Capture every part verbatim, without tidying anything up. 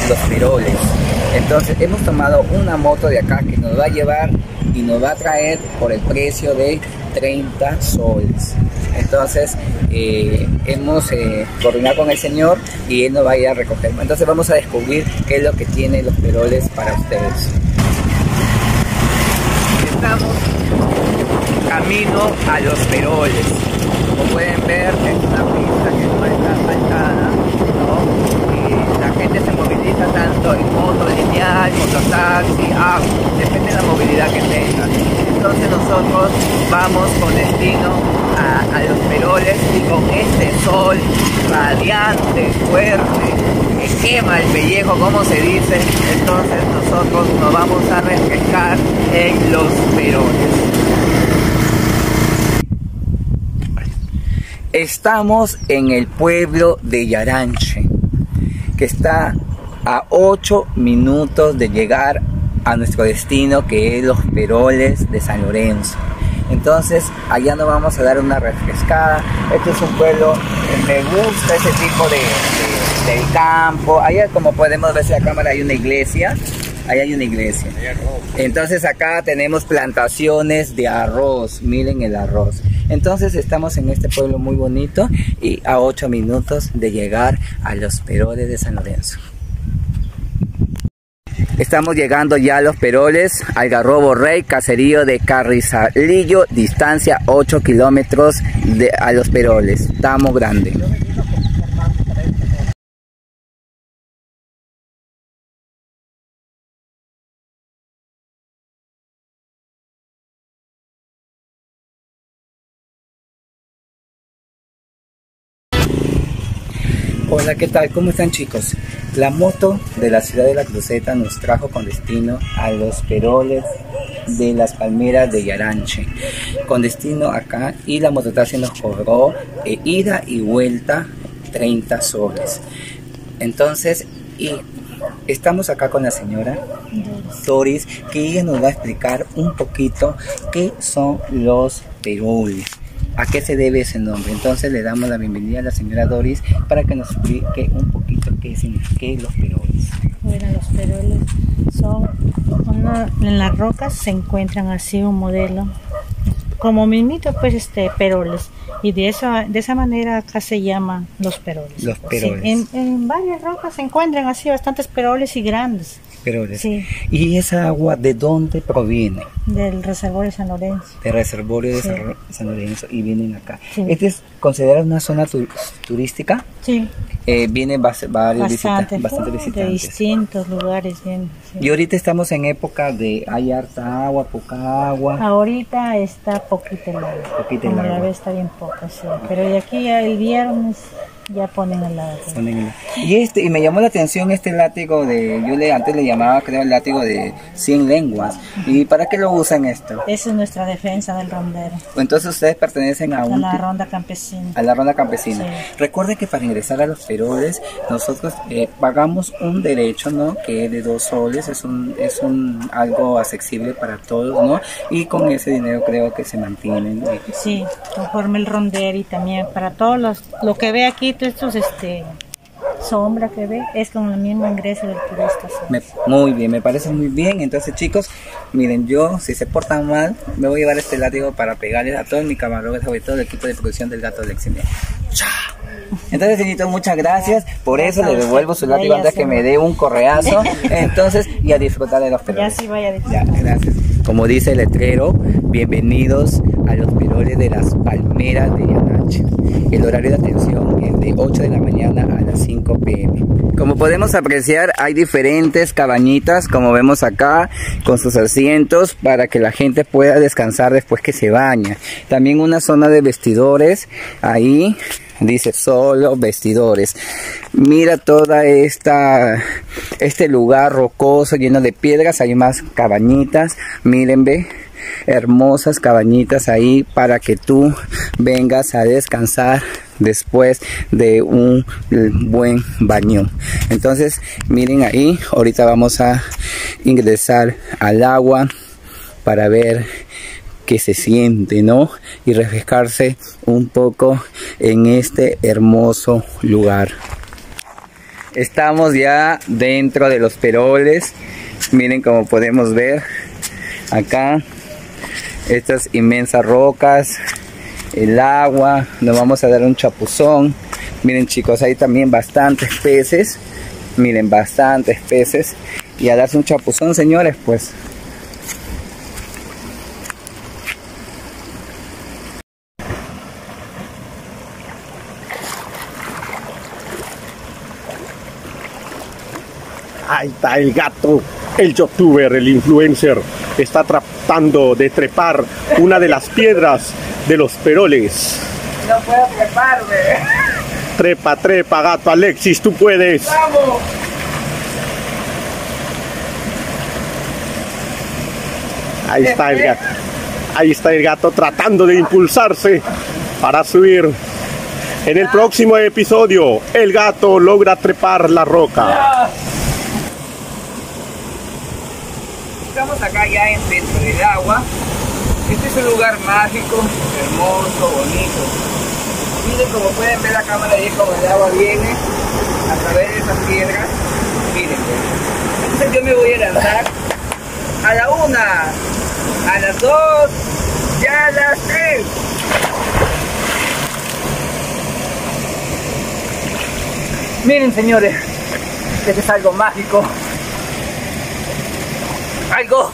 los Peroles. Entonces hemos tomado una moto de acá que nos va a llevar y nos va a traer por el precio de treinta soles. Entonces eh, hemos eh, coordinado con el señor y él nos va a ir a recoger. Entonces vamos a descubrir qué es lo que tienen los Peroles para ustedes. Estamos camino a los Peroles. Como pueden ver, es una pista que no está asfaltada, ¿no? Y la gente se moviliza tanto en moto lineal, mototaxi, auto, depende de la movilidad que tenga. Entonces nosotros vamos con destino a, a los Peroles y con este sol radiante, fuerte, que quema el pellejo, como se dice, entonces nosotros nos vamos a refrescar en los Peroles. Estamos en el pueblo de Yaranche, que está a ocho minutos de llegar a nuestro destino, que es los Peroles de San Lorenzo. Entonces allá nos vamos a dar una refrescada. Este es un pueblo que me gusta, ese tipo de, de del campo. Allá, como podemos ver en la cámara, hay una iglesia. Ahí hay una iglesia. Entonces acá tenemos plantaciones de arroz. Miren el arroz. Entonces estamos en este pueblo muy bonito y a ocho minutos de llegar a los Peroles de San Lorenzo. Estamos llegando ya a los Peroles, Algarrobo Rey, caserío de Carrizalillo, distancia ocho kilómetros de, a los Peroles. Estamos grande. Hola, ¿qué tal? ¿Cómo están, chicos? La moto de la ciudad de La Cruceta nos trajo con destino a los Peroles de las Palmeras de Yaranche, con destino acá, y la mototaxi nos cobró eh, ida y vuelta treinta soles. Entonces, y estamos acá con la señora Doris, que ella nos va a explicar un poquito qué son los Peroles, a qué se debe ese nombre. Entonces le damos la bienvenida a la señora Doris para que nos explique un poquito qué significa los Peroles. Bueno, los Peroles son una, en las rocas se encuentran así un modelo como mismito, pues este Peroles, y de esa de esa manera acá se llaman los Peroles. Los Peroles. Sí, en, en varias rocas se encuentran así bastantes Peroles y grandes. Peroles. Sí. ¿Y esa agua de dónde proviene? Del reservorio de San Lorenzo. Del reservorio de Sí. San, San Lorenzo, y vienen acá. Sí. ¿Este es considerado una zona tu, turística? Sí. Eh, vienen bas, varios Bastante, visita, bastantes de visitantes. distintos lugares vienen. Sí. Y ahorita estamos en época de hay harta agua, poca agua. Ahorita está poquita el agua. Poquita el Como la agua. ve, está bien poca, sí. Pero de aquí al viernes ya ponen el agua. Ponen el- Y este, y me llamó la atención este látigo de, yo le antes le llamaba, creo, el látigo de cien lenguas. ¿Y para qué lo usan esto? Esa es nuestra defensa del rondero. Entonces ustedes pertenecen a A un la ti- ronda campesina. a la ronda campesina. Sí. Recuerden que para ingresar a los Peroles nosotros eh, pagamos un derecho, ¿no? Que es de dos soles, es un es un algo accesible para todos, ¿no? Y con ese dinero creo que se mantienen. eh, Sí, conforme el rondero, y también para todos los, lo que ve aquí, todos estos, este, sombra que ve, es con el mismo ingreso del turista. ¿Sí? Me- muy bien, me parece muy bien. Entonces, chicos, miren, yo si se portan mal, me voy a llevar este látigo para pegarles a todo mi camarógrafo y todo el equipo de producción del Gato Lexi. ¡Chao! Entonces, señorito, muchas gracias. Por eso le devuelvo su látigo antes que me dé un correazo. Entonces, y a disfrutar de los Peroles. Ya sí vaya a Ya, disfrutar. gracias. Como dice el letrero, bienvenidos a los Peroles de las Palmeras de Yaranche. El horario de atención es de ocho de la mañana a las cinco pe eme. Como podemos apreciar, hay diferentes cabañitas, como vemos acá, con sus asientos para que la gente pueda descansar después que se baña. También una zona de vestidores, ahí dice solo vestidores. Mira toda esta este lugar rocoso lleno de piedras, hay más cabañitas, miren, ve, hermosas cabañitas ahí para que tú vengas a descansar después de un buen baño. Entonces, miren ahí, ahorita vamos a ingresar al agua para ver qué se siente, ¿no? Y refrescarse un poco en este hermoso lugar. Estamos ya dentro de los peroles. Miren como podemos ver acá estas inmensas rocas, el agua. Nos vamos a dar un chapuzón. Miren chicos, hay también bastantes peces. Miren, bastantes peces. Y a darse un chapuzón, señores, pues. Ahí está el gato, el youtuber, el influencer, está tratando de trepar una de las piedras de los peroles. No puedo treparme. Trepa, trepa, gato Alexis, tú puedes. ¡Vamos! Ahí está el gato. Ahí está el gato tratando de impulsarse para subir. En el próximo episodio, el gato logra trepar la roca. Estamos acá ya dentro del agua. Este es un lugar mágico, hermoso, bonito. Miren como pueden ver la cámara ahí como el agua viene a través de esas piedras. Miren, entonces yo me voy a lanzar a la una, a las dos y a las tres. Miren señores, este es algo mágico. Algo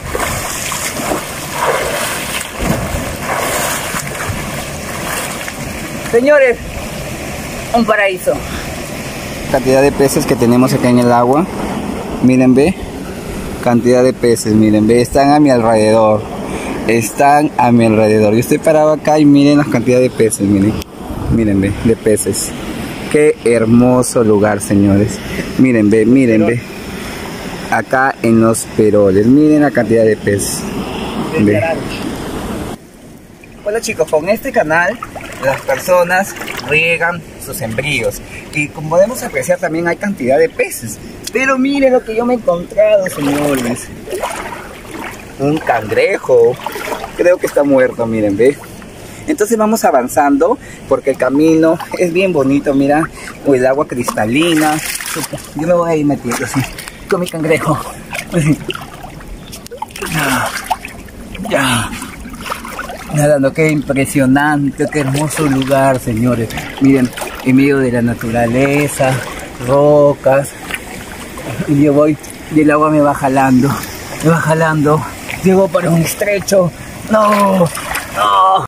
señores, un paraíso. Cantidad de peces que tenemos acá en el agua. Miren, ve. Cantidad de peces, miren, ve. Están a mi alrededor. Están a mi alrededor. Yo estoy parado acá y miren la cantidad de peces, miren. Miren, ve, de peces. Qué hermoso lugar, señores. Miren, ve, miren, ve. Acá en los peroles, miren la cantidad de peces. Ve. Hola chicos, con este canal las personas riegan sus sembríos y como podemos apreciar también hay cantidad de peces. Pero miren lo que yo me he encontrado, señores. Un cangrejo. Creo que está muerto, miren, ve. Entonces vamos avanzando porque el camino es bien bonito, mira, o el agua cristalina. Yo me voy a ir metiendo así con mi cangrejo. Ya, ya. Nadando, qué impresionante, qué hermoso lugar, señores. Miren, en medio de la naturaleza, rocas. Y yo voy, y el agua me va jalando, me va jalando. Llego para un estrecho. No, no.